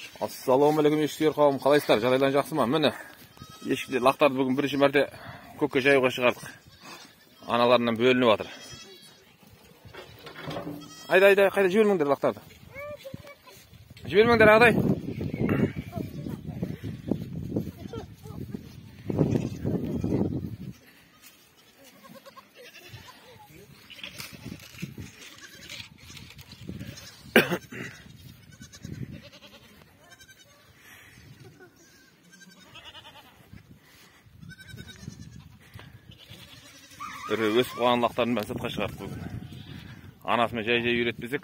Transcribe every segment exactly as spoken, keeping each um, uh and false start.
Ассалаумағалейкум ешкілер қауым, қалайсыздар? Жағдайларың жақсы ма? Міне, ешкілер лақтарды бүгін бірінші мәрте көкке жаюға шығардық. Аналарынан бөлініп жатыр. Айда, айда, қайда жібермеңдер лақтарды. Жібермеңдер, ағдай. Ірі өсіп қалған лақтарын бәрін сыртқа шығардық бүгін. Анасымен жай-жай үйретпесек.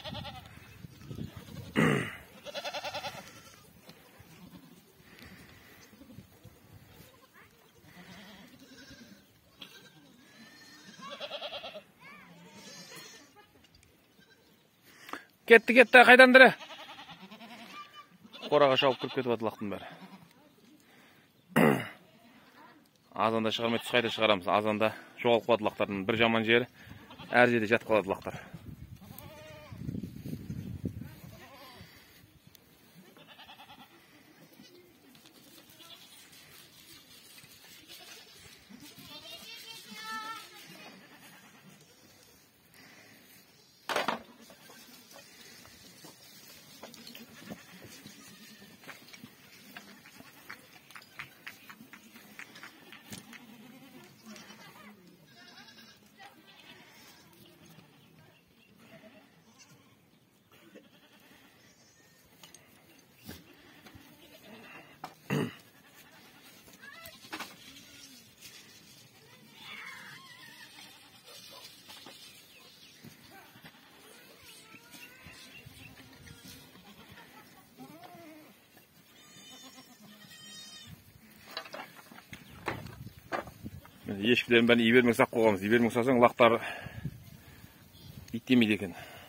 Кетті, кетті, қайдандыры? Қораға шауып кіріп кетіп аты лақтың бәрі. Азанда шығармай түс қайда шығарамыз. Азанда жоғалып қалады лақтардың бір жаман жері, әр жерде жатып қалады лақтар. Ешкілерін бәрін ибермек сақ қоғамыз. Ибермек сақсаң лақтар иттемейді екен.